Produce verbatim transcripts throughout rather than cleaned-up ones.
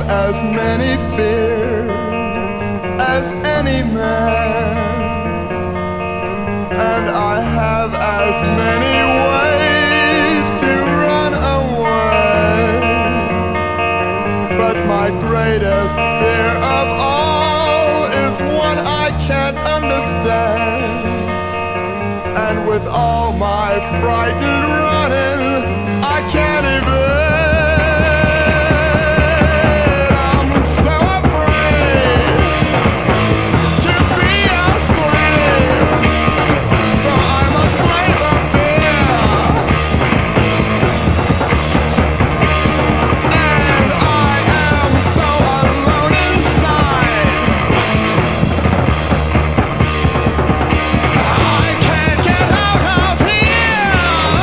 as many fears as any man, and I have as many ways to run away, but my greatest fear of all is one I can't understand. And with all my frightened running, I can't even. I'm so afraid to be a slave, so I'm a slave of fear, and I am so alone inside. I can't get out of here.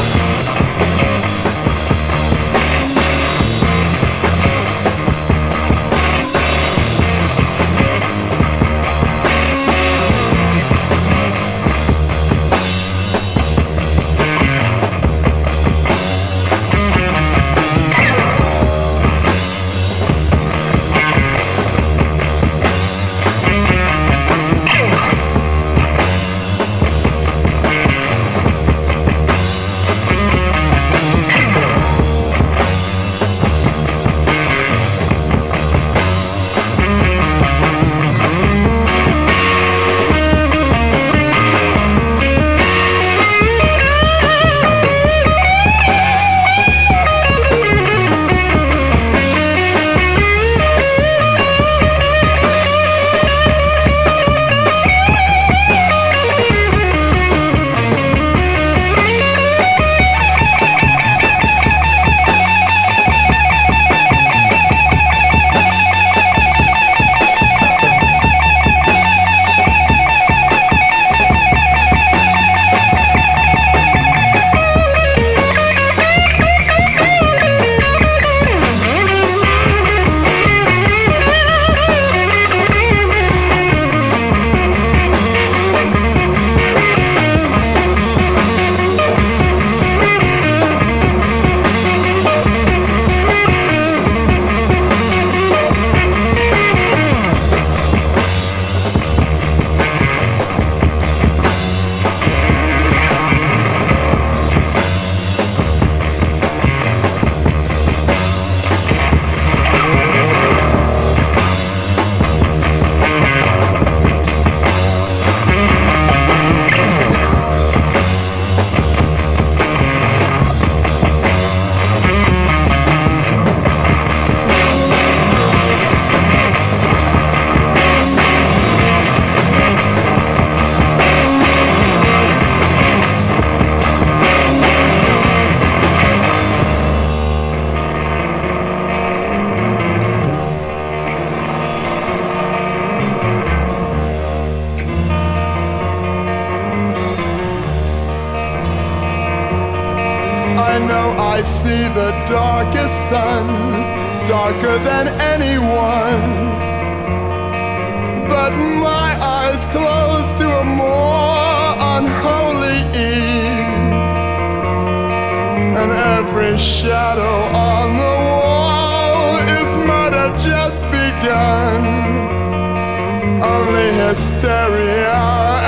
I know I see the darkest sun, darker than anyone, but my eyes close to a more unholy eve, and every shadow on the wall is murder just begun. Only hysteria